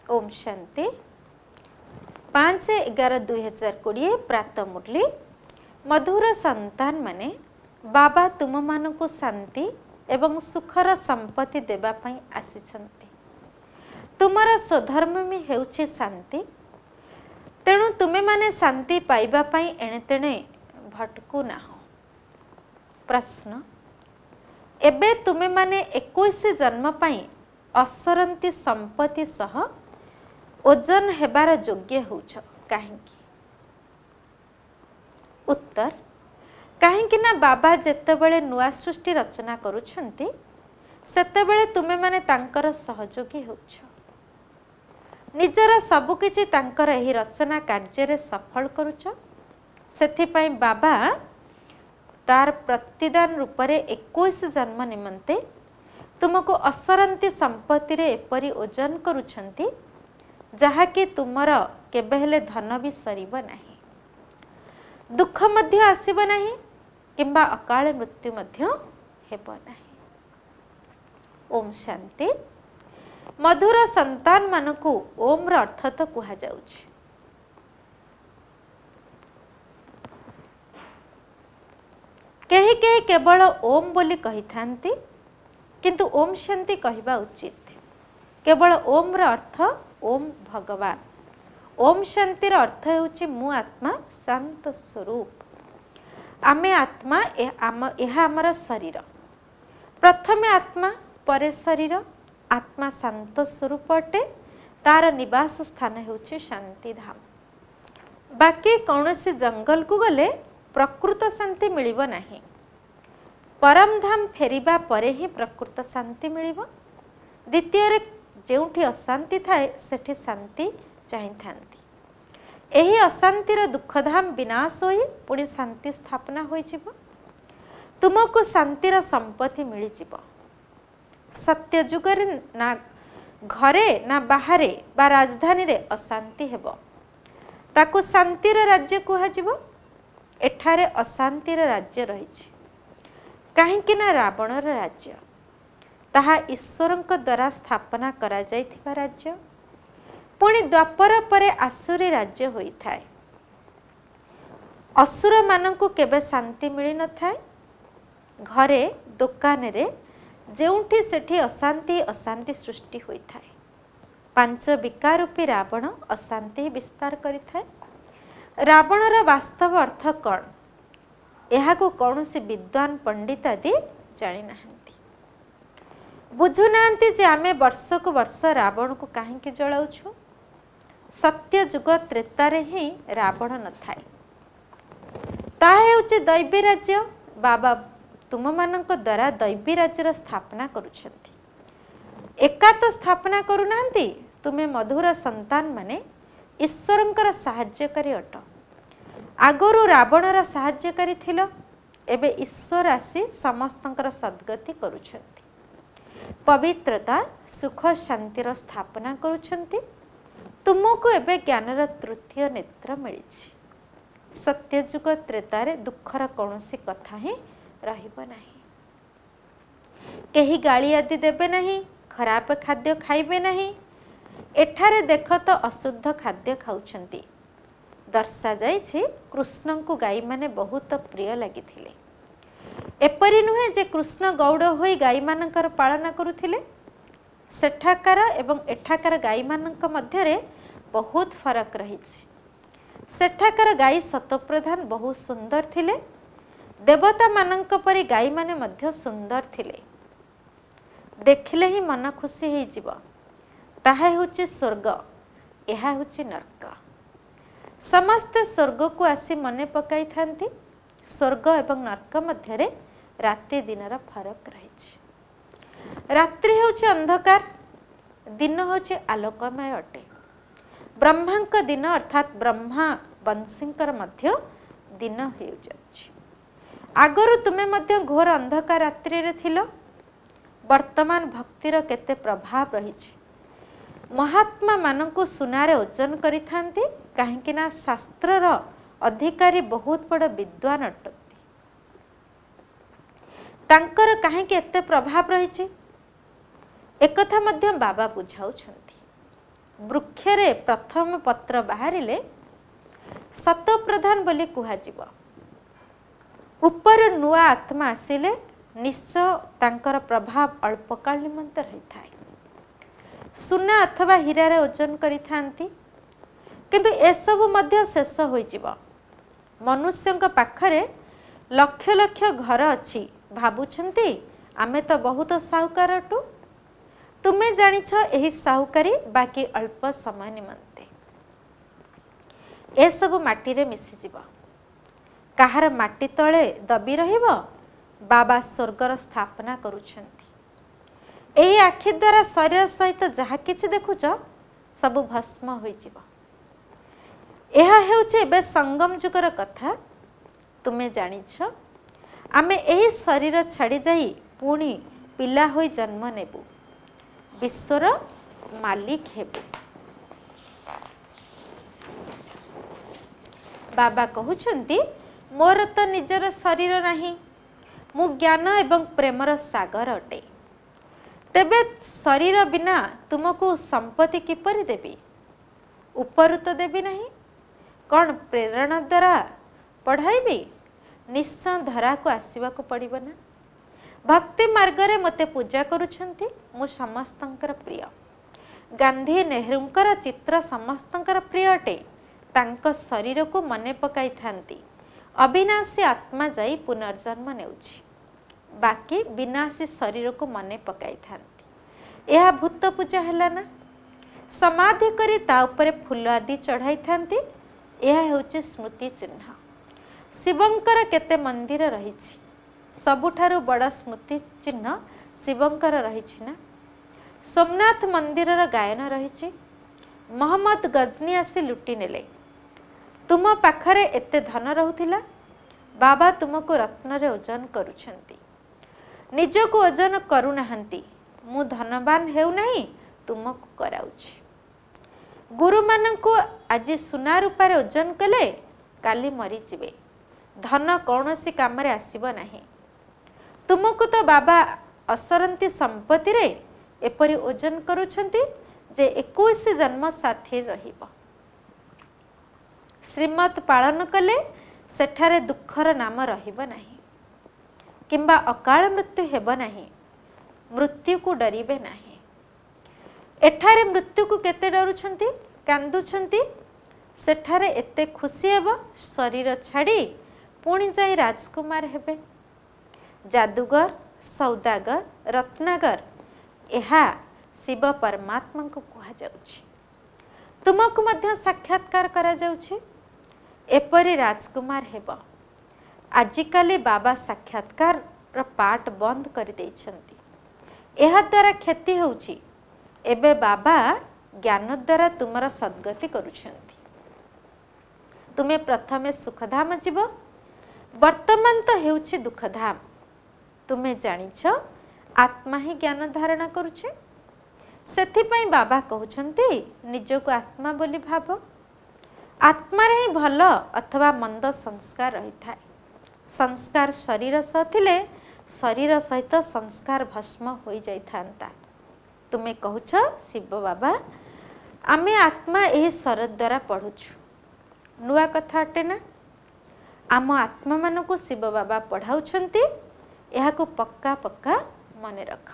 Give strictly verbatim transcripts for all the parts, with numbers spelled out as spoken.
ओम शांति। पाँच एगार दुई हजार कोड़े प्रात मुरली। मधुर संतान माने बाबा तुम मानकु शांति एवं सुखर संपत्ति देबा पई आसीछंती। तुमर स्वधर्म में हेउछि शांति, तेणु तुमे माने शांति पाइबा पई एणे तेणे भटकु नाहो। प्रश्न, एबे तुमे माने इक्कीस जन्म पई असरंती संपत्ति सह ओजन हेबार योग्य होउछ काहेकि? उत्तर, काहेकि ना बाबा जेतेबेले नुआ सृष्टि रचना करूछंती सेतेबेले तुमे माने तांकर सहयोगी होउछ। निजर सबु किछि तांकर एही रचना कार्य रे सफल करूछ। सेथि पई बाबा तार प्रतिदान रूप रे इक्कीस जन्म निमंते तुमको असरंती संपत्ति रे एपरी ओजन करूछंती जहा कि तुमर केबे हेले धन भी सरीब नाही, दुख मध्य आसीब नाही, किंबा अकाल मृत्यु मध्य हेब नाही। ओम शांति। मधुर संतान मानकु ओम र अर्थ तो कुहा जाउछि। केही केही केवल ओम बोली कही थांती, किंतु ओम शांति कहवा उचित। केवल ओम र अर्थ ओम भगवान, ओम शांतिर अर्थ हेउछि मु आत्मा शांत स्वरूप। आमे आत्मा यह आमर शरीर, प्रथमे आत्मा परे शरीर। आत्मा शांत स्वरूप अटे, तार निवास स्थान हेउछि शांति धाम। बाकी कौनसी जंगल को गले प्रकृत शांति मिलिब नाही। परम धाम फेरिबा परे ही प्रकृत शांति मिलिब। द्वितीय रे जेउठी अशांति थाए सेठी शांति चाहि थांती। एही अशांतिर दुखधाम विनाश होई पुणी शांति स्थापना होई जिवो। तुमको शांतिर संपत्ति मिली जिवो। सत्य जुगरे ना घरे ना बाहरे बा राजधानी रे अशांति हेबो, ताकू शांतिर राज्य कुहा जिवो। एठारे अशांतिर राज्य रहिछि काहेकि ना रावणर राज्य ताहा ईश्वरंक द्वारा स्थापना करा जाइथिबा राज्य। पुणी द्वापर परे आसुरी राज्य होई थाए। असुर मानंकु केबे शांति मिली न थाए। घरे दुकान रे जेउठी सेठी अशांति अशांति सृष्टि होई थाए। पांच विकार रूपी रावण अशांति विस्तार करि थाए। रावणर वास्तव अर्थ कौन यह कौन से विद्वान पंडित आदि जानी नाहंती, बुझु नाहंती जे आमे वर्ष को वर्ष रावण को काहेकि जलाउछु। सत्य जुग त्रेतारे ही रावण न थाए, ताहा हेउछि दैवी राज्य। बाबा तुम मानक द्वारा दैवी राज्यर स्थापना करूछंती। एका तो स्थापना करू नाहंती, तुमे मधुर संतान माने ईश्वरंकर सहाय्यकारी अट। आगरू रावणर सहाय्यकारी थिल, एबे ईश्वर आसी समस्तंकर सद्गति करूछंती। पवित्रता सुख शांतिर स्थापना करूछंती। तुमको एबे ज्ञानर तृतीय नेत्र मिलिछि। सत्यजुग त्रेतारे दुखर कौनसी कथा ही रहिब नाही। केही गाली आदि देबे नाही, खराब खाद्य खाइबे नाही। एठारे देख तो अशुद्ध खाद्य खाउछंती। दर्शा जाइछि कृष्ण को गाई माने बहुत प्रिय लागिथिले। एपरि नुहे जे कृष्ण गौड़ होई गाई मानकर पालना करुथिले। सेठाकार एवं एठाकार गाई मानक मध्यरे बहुत फरक रहिछि। सेठाकार गाई सतप्रधान बहुत सुंदर थिले। देवता मानक परि गाई माने मध्य सुंदर थिले। देखिले ही मन खुशी होई जिवो। ताहा हेउछि स्वर्ग, एहा हेउछि नरक। समस्ते स्वर्ग को आसी मने पकाई थांती। स्वर्ग एवं नरक मध्यरे राति दिनर फरक रहिछि। रात्रि हेउछि अंधकार, दिन हेउछि आलोकमय अटे। ब्रह्मांक दिन अर्थात ब्रह्मा वंशींकर मध्य दिन हेउ जाछि। आगरु तुमे मध्य घोर अंधकार रात्रि रे थिलो। वर्तमान भक्तिर केते प्रभाव रहिछि। महात्मा मानंकु सुनारे ओजन करि थांती, काहेकि ना शास्त्रर अधिकारी बहुत बड़ विद्वान अटंती। तांकर काहेकि एते प्रभाव रहिछि एकथा मध्य बाबा बुझाउछंती। वृक्षरे प्रथम पत्र बाहरिले सत प्रधान बोली कुहाजिब। उपर नुआ आत्मा आसिले निश्चय तांकर प्रभाव अल्पकाल निमंत रही थाए। सुना अथवा हीरारे ओजन करि थांती किंतु एसबु मध्य शेष होइजिब। मनुष्यंक पाखरे लक्ष लक्ष घर अच्छी भावुछंती आमे तो बहुत साहुकार अटू। तुमे जानिछ एही साहुकारी बाकी अल्प समय निमंते ए सब माटी रे मिसी जीव। काहार माटी तळे दबी रहिबो बाबा स्वर्गर स्थापना करूछंती। एही आखि द्वारा शरीर सहित जहा किछि देखुछ सब भस्म होई जीव। एहा हेउचे बे संगम जुगर कथा। तुमे जानिछ आमे एही शरीर छाड़ी जाई पुणी पिला होई जन्म नेबु, विश्वर मालिक हेबु। बाबा कहउछंती मोर तो निजर शरीर नाही, मु ज्ञान एवं प्रेमर सागर अटे। तेबे शरीर बिना तुमको संपत्ति किपरि देबी? ऊपर तो देबी नहीं, कौन प्रेरणा द्वारा पढ़ाइबी? निश्चय धरा को आसवा को पड़िबो ना। भक्ति मार्ग रे मते पूजा करूछंती, मु समस्तंकर प्रिय। गांधी नेहरूंकर चित्र समस्तंकर प्रिय अटे। तांको शरीर को मने पकाई थांती। अविनाशी आत्मा जाई पुनर्जन्म नेउछि, बाकी विनाशी शरीर को मने पकाई थांती। यह भूत पूजा हैला ना। समाधि करी ता उपरे फूल आदि चढ़ाई थांती। यह हेउछि स्मृति चिन्ह। शिवंकर केते मंदिर रहिछि, सबुठारु बड़ स्मृति चिन्ह शिवंकर रहिछि ना। सोमनाथ मंदिर गायन रहिछि। मोहम्मद गजनी आसी लुटि नेले। तुम पाखरे एते धन रहुथिला, बाबा तुमको रत्न रे ओजन करूछंती। निजको ओजन करू नाहंती। मु धनवान हेउ नाही, तुमको कराउछि। गुरु मानंको आज सुना रूपारे ओजन कले काली मरी जिवे। धन कौनसी काम रे आसीबो नाही। तुमको तो बाबा असरंती संपत्ति रे एपरि ओजन करूछंती जे इक्कीस जन्म साथी रहिबो। श्रीमत पालन कले सेठारे दुखर नाम रहिबो नाही, किंबा अकाल मृत्यु हेबो नाही। मृत्यु को डरिबे नाही। एठारे मृत्यु को केते डरुछंती, कांदुछंती। सेठारे एते खुशी हेबो शरीर छाड़ी पुणी जाई राजकुमार हेबे। जादूगर, सौदागर, रत्नागर एहा शिव परमात्मा को कहा जाउछि। तुमको मध्य साक्षात्कार करा जाउछि। एपरि राजकुमार हेबो। आजिकाली बाबा साक्षात्कार र पाठ बंद कर देइछंती। एहा द्वारा क्षति होउछि। एबे बाबा ज्ञान द्वारा तुमरा सद्गति करूछंती। तुमे प्रथमे सुखधाम जीव, वर्तमान तो हेउछि दुखधाम। तुमे जानिछ आत्मा ही ज्ञान धारणा करुछे। सेथिपई बाबा कहउछंती निजको आत्मा बोली भाव। आत्मा रे ही भल अथवा मंद संस्कार रही थाए। संस्कार शरीर सह थिले शरीर सहित संस्कार भस्म हो जाई थांता। तुमे कहूछ शिव बाबा आमे आत्मा एही शरद द्वारा पढ़ुछु। नुआ कथा अटे ना। आम आत्मा मान को शिव बाबा पढ़ाउछंती। एहा को पक्का पक्का मने रख।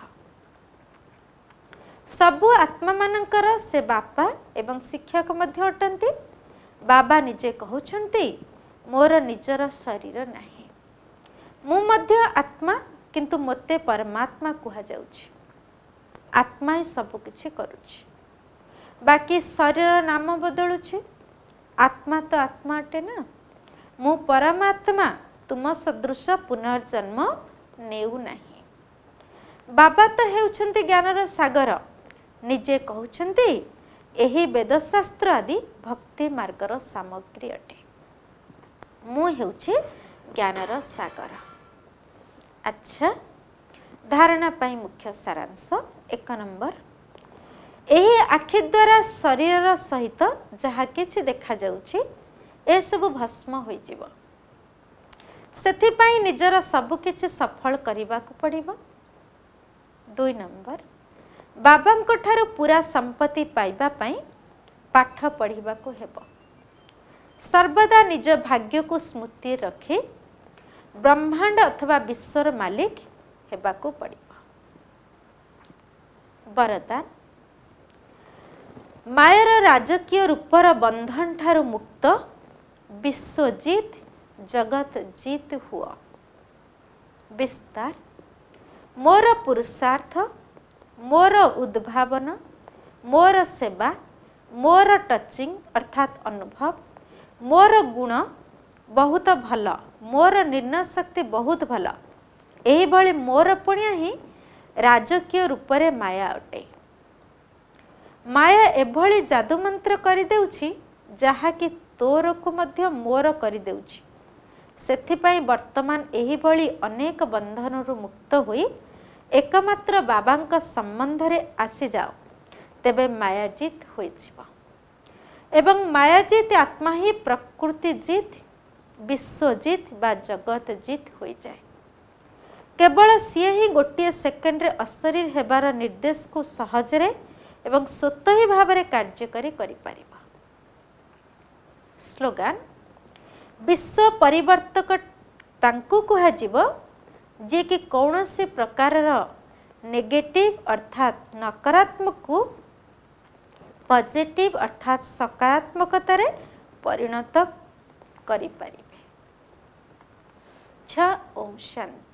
सबु आत्मा मानकर से बापा एवं शिक्षक मध्य अटंती। बाबा निजे कहउछंती मोर निजर शरीर नाही। मु मध्य आत्मा, किंतु मोते परमात्मा कुहा जाउछि। आत्मा ही सब किछि करूछि, बाकी शरीर नाम बदलुछि। आत्मा तो आत्मा अटे ना। मु परमात्मा तुम सदृश पुनर्जन्म नेउ नाही। बाबा तो हेउछंती ज्ञानर सागर। निजे कहउछंती एही वेदशास्त्र आदि भक्ति मार्गर सामग्री अटे। मु हेउछि ज्ञानर सागर। अच्छा, धारणा पाई मुख्य सारांश एक नंबर। एही आखि द्वारा शरीर सहित जहा किछि देखा जाउछि ए सब भस्म होई जिवो। सेथिपई निजर सब किछि सफल करिबा को पड़िबो। दुई नंबर, बाबांको ठारू पूरा संपत्ति पाइबा पाई पाठ पढ़ा को हेब। सर्वदा निज भाग्य को स्मृति रखी ब्रह्मांड अथवा विश्वर मालिक हेबा को पड़िबो। वरदान मायर राजकीय रूपर बंधन ठारू मुक्त विश्वजीत जगत जीत हुआ। विस्तार मोर पुरुषार्थ मोर उद्भावन मोर सेवा मोर टचिंग अर्थात अनुभव मोर गुण बहुत भल मोर निर्णय शक्ति बहुत भल एही भली मोर पुण्य ही राजकीय रूप रे माया अटे। माया एभली जादू मंत्र करि देउछि जहा कि तोर को मध्य मोर करि देउछि। सेथिपाई वर्तमान एही भली अनेक बंधनरु मुक्त होई एकमात्र बाबांक संबंध रे आसी जाओ तेबे मायाजीत होइछिबो। एवं मायाजीत आत्मा ही प्रकृति जीत विश्वजीत बा जगत जीत हो जाए। केवल सी ही गोटे सेकेंड रे अशरीर हेबार निर्देश को सहजरे एवं स्वतः ही भाव में कार्यकारी करि परिबा। स्लोगान विश्व परिवर्तक तांकु कुहाजिबो जे कि कौनसी प्रकार नेगेटिव अर्थात नकारात्मक को पॉजिटिव अर्थात सकारात्मकता रे परिणत करि परिबे। छ ओम शांति।